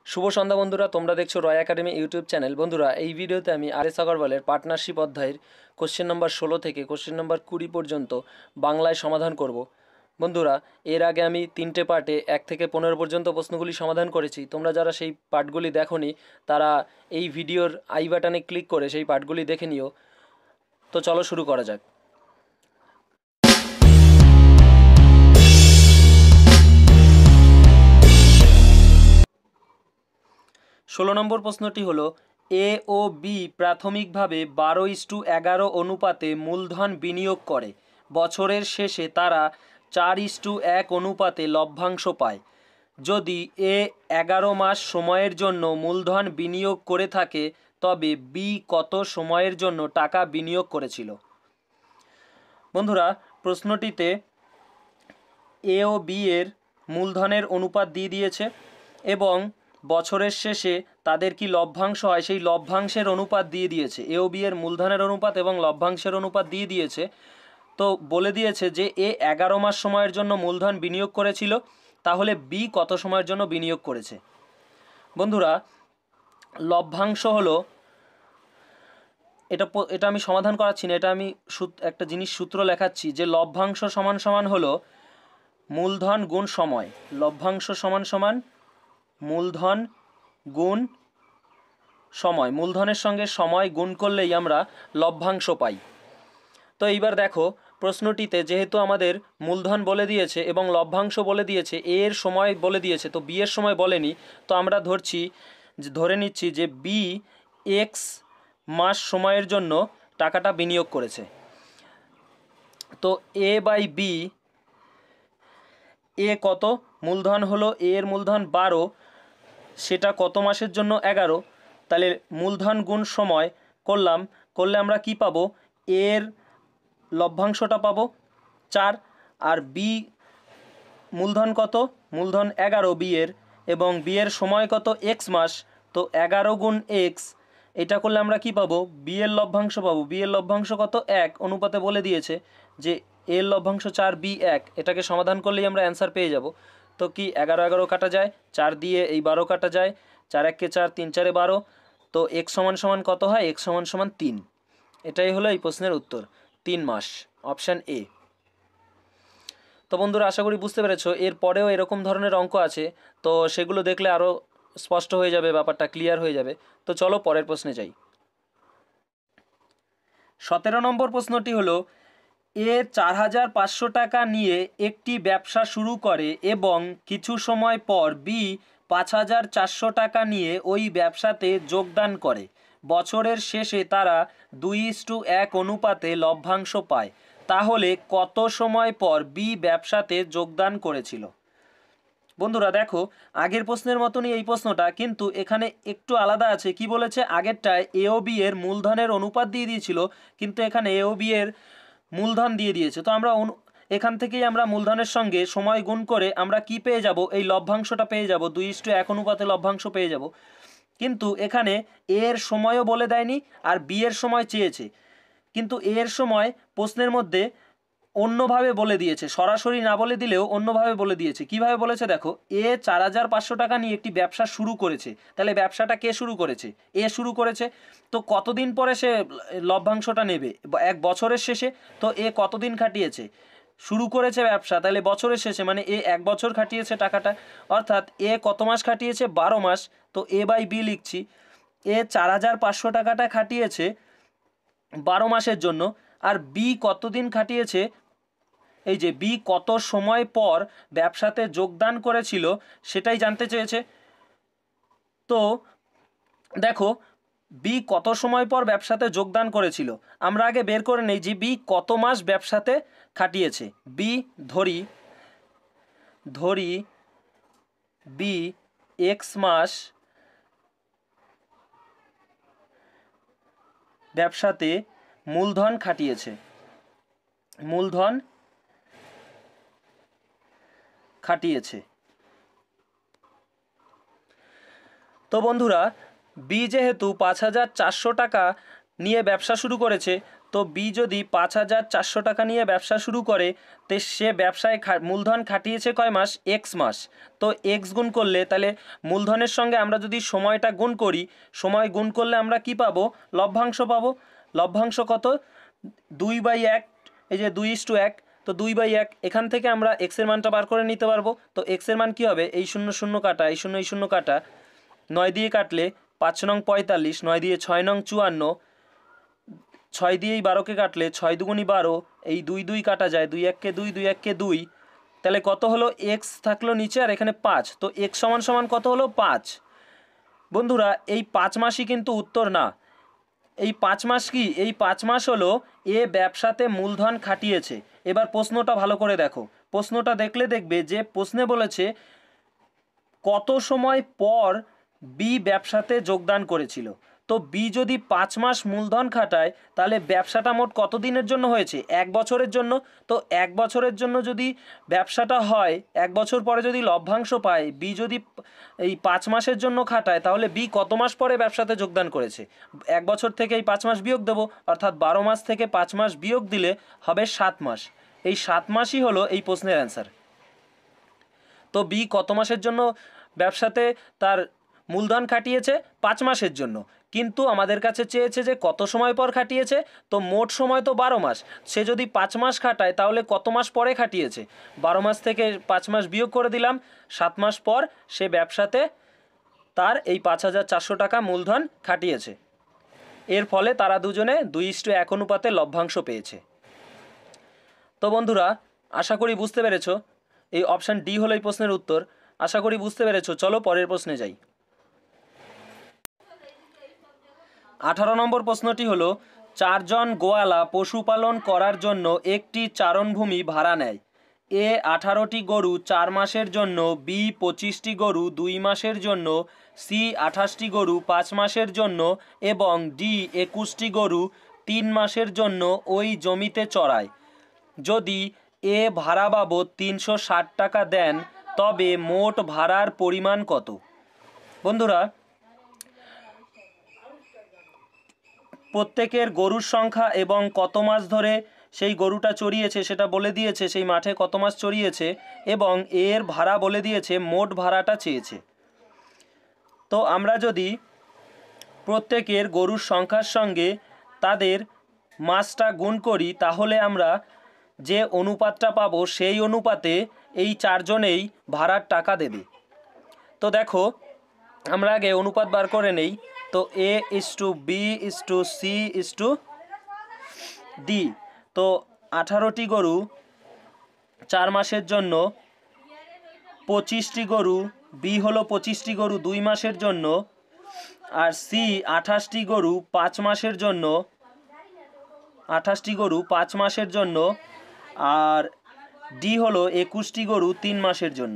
শুভ সন্ধ্যা বন্ধুরা, তোমরা দেখছো রয় একাডেমি ইউটিউব চ্যানেল। বন্ধুরা, এই ভিডিওতে আমি আর.এস. আগরওয়ালের পার্টনারশিপ অধ্যায়ের কোশ্চেন নম্বর 16 থেকে কোশ্চেন নম্বর 20 পর্যন্ত বাংলায় সমাধান করব। বন্ধুরা, এর আগে আমি 3টে পার্টে 1 থেকে 15 পর্যন্ত প্রশ্নগুলি সমাধান করেছি। তোমরা যারা সেই পার্টগুলি দেখোনি তারা এই ভিডিওর আই বাটনে ক্লিক করে সেই পার্টগুলি দেখে নিও। তো চলো শুরু করা যাক। 16 নম্বর প্রশ্নটি হলো, এ ও বি প্রাথমিকভাবে 12:11 অনুপাতে মূলধন বিনিয়োগ করে। বছরের শেষে তারা 4:1 অনুপাতে লভ্যাংশ পায়। যদি এ 11 মাস সময়ের জন্য মূলধন বিনিয়োগ করে থাকে, তবে বি কত সময়ের জন্য টাকা বিনিয়োগ করেছিল? বন্ধুরা, প্রশ্নটিতে এ ও বি এর মূলধনের অনুপাত দিয়ে দিয়েছে এবং বছরের শেষে তাদের কি লভ্যাংশ হয় সেই লভ্যাংশের অনুপাত দিয়ে দিয়েছে। এ ও বি এর মূলধনের অনুপাত এবং লভ্যাংশের অনুপাত দিয়ে দিয়েছে। তো বলে দিয়েছে যে এ 11 মাস সময়ের জন্য মূলধন বিনিয়োগ করেছিল, তাহলে বি কত সময়ের জন্য বিনিয়োগ করেছে? বন্ধুরা, লভ্যাংশ হলো, এটা আমি সমাধান করাচ্ছি না, এটা আমি একটা জিনিস সূত্র লেখাচ্ছি যে লভ্যাংশ সমান সমান হলো মূলধন গুণ সময়। লভ্যাংশ সমান সমান মূলধন গুণ সময়। মূলধনের সঙ্গে সময় গুণ করলেই আমরা লভ্যাংশ পাই। তো এইবার দেখো, প্রশ্নটিতে যেহেতু আমাদের মূলধন বলে দিয়েছে এবং লভ্যাংশ বলে দিয়েছে, এ এর সময় বলে দিয়েছে, তো বি এর সময় বলেনি। তো আমরা ধরে নিচ্ছি যে বি এক্স মাস সময়ের জন্য টাকাটা বিনিয়োগ করেছে। তো এ বাই বি, এ কত? মূলধন হলো, এ এর মূলধন 12, সেটা কত মাসের জন্য? 11। তাহলে মূলধন গুণ সময় করলে আমরা কি পাবো? এর লভ্যাংশটা পাবো 4, আর বি মূলধন কত? মূলধন 11 বি এর, এবং বি এর সময় কত? এক্স মাস। তো 11 গুণ এক্স, এটা করলে আমরা কি পাবো? বি এর লভ্যাংশ পাবো। বি এর লভ্যাংশ কত? 1 অনুপাতে বলে দিয়েছে যে এর লভ্যাংশ 4, বি 1। এটাকে সমাধান করলেই আমরা অ্যান্সার পেয়ে যাব। তো কি 11 কাটা যায়, 4 দিয়ে এই 12 কাটা যায়, 4 1 কে 4, 3 4 এ 12। তো এক্স সমান সমান কত হয়? এক্স সমান সমান 3। এটাই হলো এই প্রশ্নের উত্তর, 3 মাস, অপশান এ। তো বন্ধুরা, আশা করি বুঝতে পেরেছো। এর পরেও এরকম ধরনের অঙ্ক আছে, তো সেগুলো দেখলে আরও স্পষ্ট হয়ে যাবে, ব্যাপারটা ক্লিয়ার হয়ে যাবে। তো চলো পরের প্রশ্নে যাই। 17 নম্বর প্রশ্নটি হলো, এ 4,500 টাকা নিয়ে একটি ব্যবসা শুরু করে এবং কিছু সময় পর বি 5,400 টাকা নিয়ে ওই ব্যবসাতে যোগদান করে। বছরের শেষে তারা 2:1 অনুপাতে লভ্যাংশ পায়। তাহলে কত সময় পর বি ব্যবসাতে যোগদান করেছিল? বন্ধুরা দেখো, আগের প্রশ্নের মতনই এই প্রশ্নটা, কিন্তু এখানে একটু আলাদা আছে। কি বলেছে? আগেরটায় এ ও বি এর মূলধনের অনুপাত দিয়ে দিয়েছিল, কিন্তু এখানে এ ও বি এর মূলধন দিয়ে দিয়েছে। তো আমরা এখান থেকেই আমরা মূলধনের সঙ্গে সময় গুণ করে আমরা কি পেয়ে যাব? এই লভ্যাংশটা পেয়ে যাব, 2:1 অনুপাতে লভ্যাংশ পেয়ে যাব। কিন্তু এখানে এ এর সময়ও বলে দেয়নি আর বি এর সময় চেয়েছে, কিন্তু এ এর সময় প্রশ্নের মধ্যে অন্যভাবে বলে দিয়েছে, সরাসরি না বলে দিলেও অন্যভাবে বলে দিয়েছে। কিভাবে বলেছে দেখো, এ 4,500 টাকা নিয়ে একটি ব্যবসা শুরু করেছে। তাহলে ব্যবসাটা কে শুরু করেছে? এ শুরু করেছে। তো কতদিন পরে সে লভ্যাংশটা নেবে? 1 বছরের শেষে। তো এ কতদিন খাটিয়েছে? শুরু করেছে ব্যবসা, তাহলে বছরের শেষে, মানে এ 1 বছর খাটিয়েছে টাকাটা, অর্থাৎ এ কত মাস খাটিয়েছে? 12 মাস। তো এ বাই বি লিখছি, এ 4,500 টাকাটা খাটিয়েছে 12 মাসের জন্য, আর বি কতদিন খাটিয়েছে? এই যে বি কত সময় পর ব্যবসাতে যোগদান করেছিল সেটাই জানতে চেয়েছে। তো দেখো, বি কত সময় পর ব্যবসাতে যোগদান করেছিল, আমরা আগে বের করে নেই যে বি কত মাস ব্যবসাতে খাটিয়েছে। বি ধরি বি এক্স মাস ব্যবসাতে মূলধন খাটিয়েছে। তো বন্ধুরা, বি যেহেতু 5,400 টাকা নিয়ে ব্যবসা শুরু করেছে, তো বি যদি 5,400 টাকা নিয়ে ব্যবসা শুরু করে, তো সে ব্যবসায় মূলধন খাটিয়েছে কয় মাস? এক্স মাস। তো এক্স গুণ করলে তাহলে মূলধনের সঙ্গে আমরা যদি সময়টা গুণ করি, সময় গুণ করলে আমরা কি পাবো? লভ্যাংশ পাবো। লভ্যাংশ কত? 2/1, এই যে 2:1, তো 2/1। এখান থেকে আমরা এক্সের মানটা বার করে নিতে পারবো। তো এক্সের মান কী হবে? এই 0 0 কাটা, এই 0 0 কাটা, 9 দিয়ে কাটলে 5 নং 45, 9 দিয়ে 6 নং 54, 6 দিয়েই 12কে কাটলে 6 দুগুণি 12, এই 2 2 কাটা যায়, 2 1 কে 2, 2 1 কে 2, তাহলে কত হলো? এক্স থাকলো নিচে আর এখানে 5, তো এক্স সমান সমান কত হলো? 5। বন্ধুরা এই 5 মাসই কিন্তু উত্তর না। এই 5 মাস কি? এই 5 মাস হলো এ ব্যবসাতে মূলধন খাটিয়েছে। এবার প্রশ্নটা ভালো করে দেখো। প্রশ্নটা দেখলে দেখবে যে প্রশ্নে বলেছে কত সময় পর বি ব্যবসাতে যোগদান করেছিল। তো বি যদি 5 মাস মূলধন খাটায়, তাহলে ব্যবসাটা মোট কত দিনের জন্য হয়েছে? 1 বছরের জন্য। তো 1 বছরের জন্য যদি ব্যবসাটা হয়, 1 বছর পরে যদি লভ্যাংশ পায়, বি যদি এই 5 মাসের জন্য খাটায়, তাহলে বি কত মাস পরে ব্যবসাতে যোগদান করেছে? 1 বছর থেকে এই 5 মাস বিয়োগ দেবো, অর্থাৎ 12 মাস থেকে 5 মাস বিয়োগ দিলে হবে 7 মাস। এই 7 মাসই হলো এই প্রশ্নের অ্যান্সার। তো বি কত মাসের জন্য ব্যবসাতে তার মূলধন খাটিয়েছে? 5 মাসের জন্য। কিন্তু আমাদের কাছে চেয়েছে যে কত সময় পর খাটিয়েছে। তো মোট সময় তো 12 মাস। সে যদি 5 মাস খাটায়, তাহলে কত মাস পরে খাটিয়েছে? 12 মাস থেকে 5 মাস বিয়োগ করে দিলাম, 7 মাস পর সে ব্যবসাতে তার এই 5,400 টাকা মূলধন খাটিয়েছে। এর ফলে তারা দুজনে 2:1 অনুপাতে লভ্যাংশ পেয়েছে। তো বন্ধুরা, আশা করি বুঝতে পেরেছো। এই অপশান ডি হলো এই প্রশ্নের উত্তর। আশা করি বুঝতে পেরেছো। চলো পরের প্রশ্নে যাই। 18 নম্বর প্রশ্নটি হলো, 4 জন গোয়ালা পশুপালন করার জন্য একটি চারণভূমি ভাড়া নেয়। এ 18টি গরু 4 মাসের জন্য, বি 25টি গরু 2 মাসের জন্য, সি 28টি গরু 5 মাসের জন্য এবং ডি 21টি গরু 3 মাসের জন্য ওই জমিতে চড়ায়। যদি এ ভাড়া বাবদ 360 টাকা দেন, তবে মোট ভাড়ার পরিমাণ কত? বন্ধুরা, প্রত্যেকের গরুর সংখ্যা এবং কত মাস ধরে সেই গরুটা চড়িয়েছে সেটা বলে দিয়েছে, সেই মাঠে কত মাস চড়িয়েছে, এবং এর ভাড়া বলে দিয়েছে, মোট ভাড়াটা চেয়েছে। তো আমরা যদি প্রত্যেকের গরুর সংখ্যার সঙ্গে তাদের মাসটা গুণ করি, তাহলে আমরা যে অনুপাতটা পাবো সেই অনুপাতে এই 4 জনেই ভাড়ার টাকা দেবে। তো দেখো, আমরা আগে অনুপাত বার করে নেই। তো A:B:C:D। তো 18টি গরু 4 মাসের জন্য, 25টি গরু, বি হলো 25টি গরু 2 মাসের জন্য, আর সি 28টি গরু 5 মাসের জন্য, 28টি গরু 5 মাসের জন্য, আর ডি হলো 21টি গরু 3 মাসের জন্য।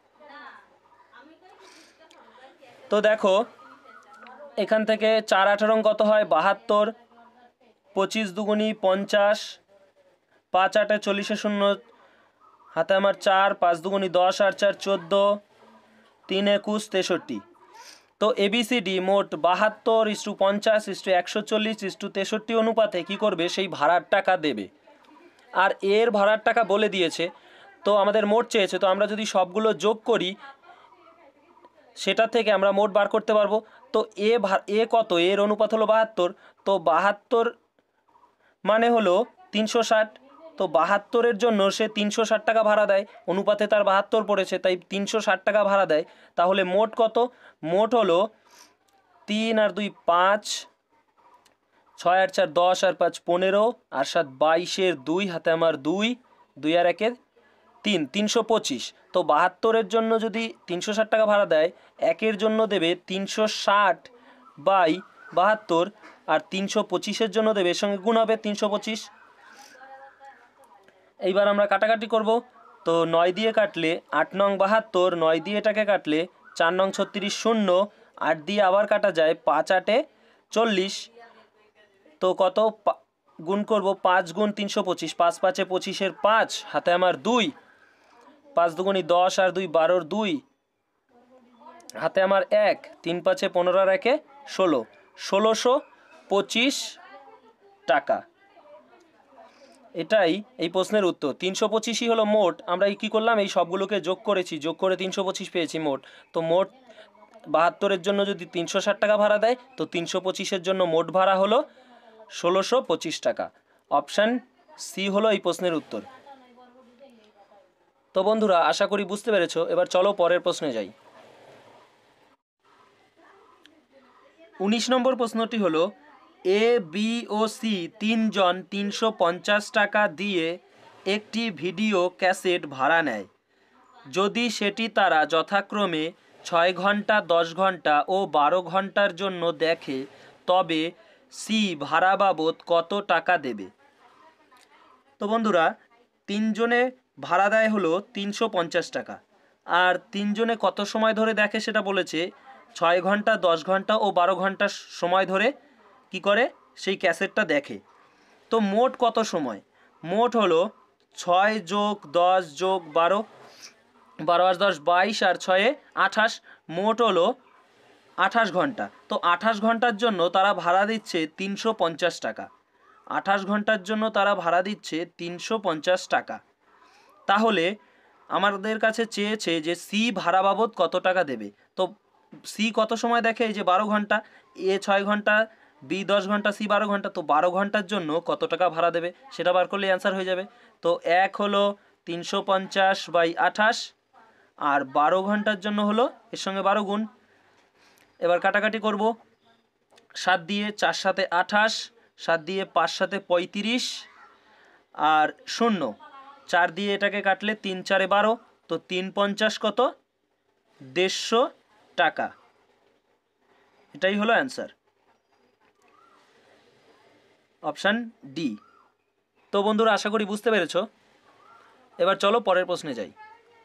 তো দেখো, এখান থেকে 4 18 কত হয়? 72, 25 দুগুণি 50, 5 8 40 শূন্য, হাতে আমার 4, 5 দুগুণি 10, আর 4 14, 3 21 63। তো এবিসিডি মোট 72:50:140:63 অনুপাতে কি করবে? সেই ভাড়ার টাকা দেবে। আর এর ভাড়ার টাকা বলে দিয়েছে, তো আমাদের মোট চেয়েছে। তো আমরা যদি সবগুলো যোগ করি, সেটা থেকে আমরা মোট বার করতে পারবো। তো এ কত? এর অনুপাত হলো 72। তো 72 মানে হলো 360। তো 72-এর জন্য সে 360 টাকা ভাড়া দেয়। অনুপাতে তার 72 পড়েছে, তাই 360 টাকা ভাড়া দেয়। তাহলে মোট কত? মোট হলো 3 আর 2 5, 6 আর 4 10, আর 5 15, আর 7 22-এর 2, হাতে আমার 2, 2 আর 1-এর 3, 325। তো 72-এর জন্য যদি 360 টাকা ভাড়া দেয়, 1-এর জন্য দেবে 360/72, আর 325-এর জন্য দেবে, এর সঙ্গে গুণ হবে 325। এইবার আমরা কাটাকাটি করব। তো 9 দিয়ে কাটলে 8 নং 72, 9 দিয়ে এটাকে কাটলে 4 নং 36 শূন্য, 8 দিয়ে আবার কাটা যায়, 5 8 40। তো কত গুণ করব? 5 গুণ 325, 5 5 25-এর 5, হাতে আমার 2, 5 দুগুণি 10, আর 2 12-এর 2, হাতে আমার 1, 3 5 15, আর 1 16, 1625 টাকা। এটাই এই প্রশ্নের উত্তর। 325ই হলো মোট। আমরা কি করলাম, এই সবগুলোকে যোগ করেছি, যোগ করে 325 পেয়েছি মোট। তো মোট 72-এর জন্য যদি 360 টাকা ভাড়া দেয়, তো 325-এর জন্য মোট ভাড়া হলো 1625 টাকা। অপশান সি হলো এই প্রশ্নের উত্তর। তো বন্ধুরা, আশা করি বুঝতে পেরেছো। এবার চলো পরের প্রশ্নে যাই। 19 নম্বর প্রশ্নটি হলো, এ, বি ও সি তিনজন 350 টাকা দিয়ে একটি ভিডিও ক্যাসেট ভাড়া নেয়। যদি সেটি তারা যথাক্রমে 6 ঘন্টা, 10 ঘন্টা ও 12 ঘন্টার জন্য দেখে, তবে সি ভাড়া বাবদ কত টাকা দেবে? তো বন্ধুরা, তিনজনে ভাড়া দেয় হলো 350 টাকা। আর তিনজনে কত সময় ধরে দেখে সেটা বলেছে 6 ঘন্টা, 10 ঘন্টা ও 12 ঘন্টা সময় ধরে কি করে সেই ক্যাসেটটা দেখে। তো মোট কত সময়? মোট হলো 6 যোগ 10 যোগ 12, 12 আর 10 22 আর 6 28, মোট হলো 28 ঘন্টা। তো 28 ঘন্টার জন্য তারা ভাড়া দিচ্ছে 350 টাকা। 28 ঘন্টার জন্য তারা ভাড়া দিচ্ছে 350 টাকা। তাহলে আমাদের কাছে চেয়েছে যে সি ভাড়া বাবদ কত টাকা দেবে। তো সি কত সময় দেখে? এই যে 12 ঘন্টা, এ 6 ঘন্টা, বি 10 ঘন্টা, সি 12 ঘন্টা। তো 12 ঘন্টার জন্য কত টাকা ভাড়া দেবে সেটা বার করলে অ্যান্সার হয়ে যাবে। তো এক হলো 350/28, আর 12 ঘন্টার জন্য হলো এর সঙ্গে 12 গুণ। এবার কাটাকাটি করব। 7 দিয়ে 4 সাথে 28, 7 দিয়ে 5 সাথে 35, আর 0, 4 দিয়ে এটাকে কাটলে 3 4 12। তো 3×5 কত? 150 টাকা। এটাই হলো অ্যান্সার, অপশান ডি। তো বন্ধুরা, আশা করি বুঝতে পেরেছ। এবার চলো পরের প্রশ্নে যাই।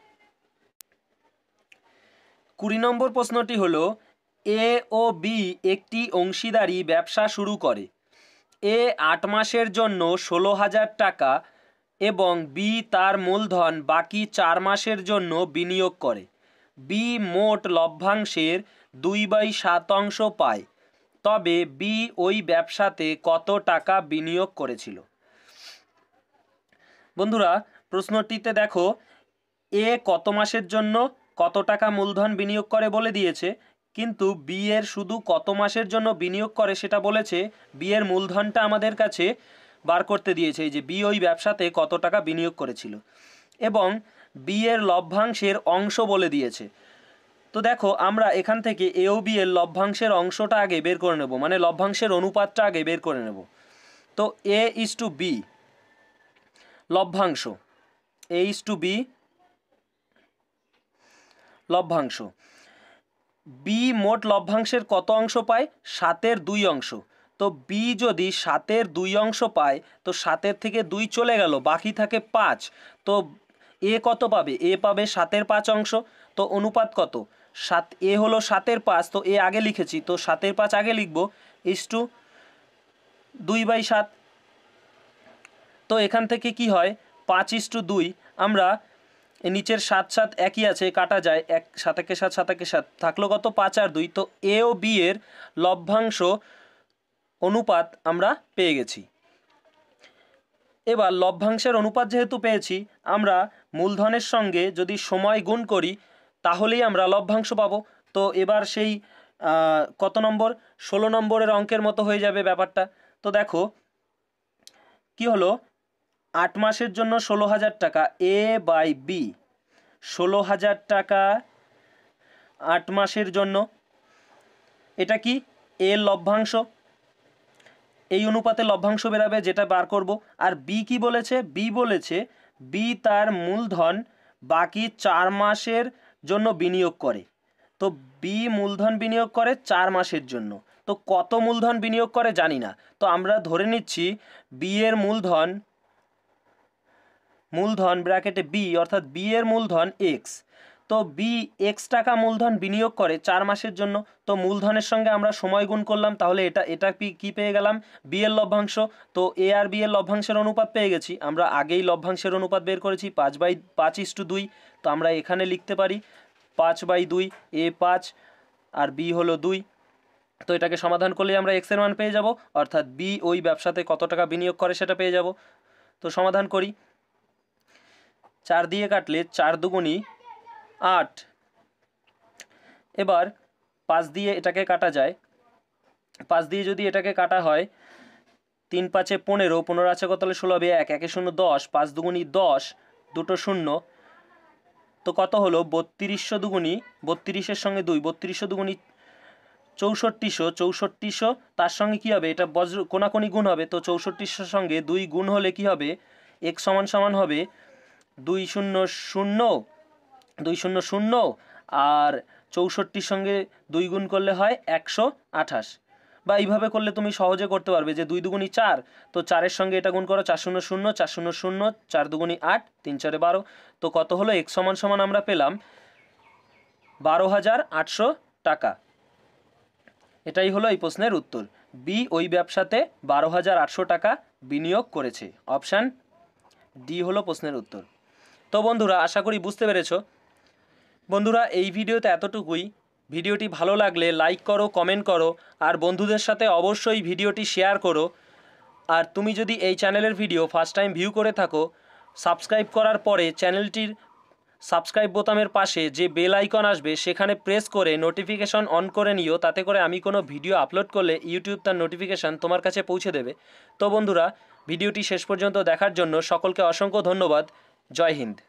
20 নম্বর প্রশ্নটি হলো, এ ও বি একটি অংশীদারি ব্যবসা শুরু করে। এ 8 মাসের জন্য 16,000 টাকা এবং বি তার মূলধন বাকি 4 মাসের জন্য বিনিয়োগ করে। বি মোট লভ্যাংশের 2/7 পায়। তবে বি ওই ব্যবসাতে কত টাকা বিনিয়োগ করেছিল? বন্ধুরা, প্রশ্নটিতে দেখো, এ কত মাসের জন্য কত টাকা মূলধন বিনিয়োগ করে বলে দিয়েছে, কিন্তু বি এর শুধু কত মাসের জন্য বিনিয়োগ করে সেটা বলেছে। বি এর মূলধনটা আমাদের কাছে বার করতে দিয়েছে, এই যে বি ওই ব্যবসাতে কত টাকা বিনিয়োগ করেছিল, এবং বি এর লভ্যাংশের অংশ বলে দিয়েছে। তো দেখো, আমরা এখান থেকে এ ও বি এর লভ্যাংশের অংশটা আগে বের করে নেব, মানে লভ্যাংশের অনুপাতটা আগে বের করে নেব। তো এ ইজ টু বি লভ্যাংশ, এ ইজ টু বি লভ্যাংশ। বি মোট লভ্যাংশের কত অংশ পায়? 7/2 অংশ। তো বি যদি 7/2 অংশ পায়, তো 7 থেকে 2 চলে গেল, বাকি থাকে 5। তো এ কত পাবে? এ পাবে 7/5 অংশ। তো অনুপাত কত? 7, এ হলো 7/5, তো এ আগে লিখেছি, তো 7/5 আগে লিখব, ইস টু 2/7। তো এখান থেকে কি হয়? 5:2। আমরা নিচের 7 একই আছে, কাটা যায়, 1 7 একে 7, 7 একে 7, থাকলো কত? 5 আর 2। তো এ ও বি এর লভ্যাংশ অনুপাত আমরা পেয়ে গেছি। এবার লভ্যাংশের অনুপাত যেহেতু পেয়েছি, আমরা মূলধনের সঙ্গে যদি সময় গুণ করি তাহলেই আমরা লভ্যাংশ পাবো। তো এবার সেই কত নম্বর? 16 নম্বরের অঙ্কের মতো হয়ে যাবে ব্যাপারটা। তো দেখো কি হলো, 8 মাসের জন্য 16,000 টাকা, এ বাই বি 16,000 টাকা 8 মাসের জন্য। এটা কি? এর লভ্যাংশ, এই অনুপাতে লভ্যাংশ বেরাবে, যেটা বার করব। আর বি কি বলেছে? বি বলেছে বি তার মূলধন বাকি 4 মাসের জন্য বিনিয়োগ করে। তো বি মূলধন বিনিয়োগ করে 4 মাসের জন্য। তো কত মূলধন বিনিয়োগ করে জানি না, তো আমরা ধরে নিচ্ছি বি এর মূলধন ব্র্যাকেটে বি, অর্থাৎ বি এর মূলধন এক্স। তো বি এক্স টাকা মূলধন বিনিয়োগ করে 4 মাসের জন্য। তো মূলধনের সঙ্গে আমরা সময় গুণ করলাম, তাহলে এটা কি পেয়ে গেলাম? বি এর লভ্যাংশ। তো এ আর বি এর লভ্যাংশের অনুপাত পেয়ে গেছি। আমরা আগেই লভ্যাংশের অনুপাত বের করেছি, 5/2। তো আমরা এখানে লিখতে পারি 5/2, এ 5 আর বি হলো 2। তো এটাকে সমাধান করলে আমরা এক্স এর মান পেয়ে যাব, অর্থাৎ বি ওই ব্যবসাতে কত টাকা বিনিয়োগ করে সেটা পেয়ে যাব। তো সমাধান করি। 4 দিয়ে কাটলে 4 দুগুণি 8। এবার 5 দিয়ে এটাকে কাটা যায়। 5 দিয়ে যদি এটাকে কাটা হয়, 3 5 15, 15 আছে কত হলে 16 হবে 1, 1 0 10, 5 দুগুণি 10, দুটো শূন্য, তো কত হলো 3200 দুগুণি 32-এর সঙ্গে 2, 3200 দুগুণি 6400, 6400 তার সঙ্গে কি হবে, এটা বজ্র কোনাকুনি গুণ হবে, তো 6400 সঙ্গে 2 গুণ হলে কি হবে, x সমান সমান হবে 200, 200 আর 64 সঙ্গে 2 গুণ করলে হয় 128। বা এইভাবে করলে তুমি সহজে করতে পারবে যে 2 দুগুণি 4, তো 4-এর সঙ্গে এটা গুণ করো 400, 400, 4 দুগুণি 8, 3 4 12, তো কত হলো x সমান সমান আমরা পেলাম 12,800 টাকা। এটাই হলো এই প্রশ্নের উত্তর। বি ওই ব্যবসাতে 12,800 টাকা বিনিয়োগ করেছে। অপশান ডি হলো প্রশ্নের উত্তর। তো বন্ধুরা, আশা করি বুঝতে পেরেছো। বন্ধুরা, এই ভিডিওতে এতটুকুই। ভিডিওটি ভালো লাগলে লাইক করো, কমেন্ট করো, আর বন্ধুদের সাথে অবশ্যই ভিডিওটি শেয়ার করো। আর তুমি যদি এই চ্যানেলের ভিডিও ফার্স্ট টাইম ভিউ করে থাকো, সাবস্ক্রাইব করার পরে চ্যানেলটির সাবস্ক্রাইব বোতামের পাশে যে বেল আইকন আসবে সেখানে প্রেস করে নোটিফিকেশন অন করে নিও, তাতে করে আমি কোনো ভিডিও আপলোড করলে ইউটিউব তার নোটিফিকেশান তোমার কাছে পৌঁছে দেবে। তো বন্ধুরা, ভিডিওটি শেষ পর্যন্ত দেখার জন্য সকলকে অসংখ্য ধন্যবাদ। জয় হিন্দ।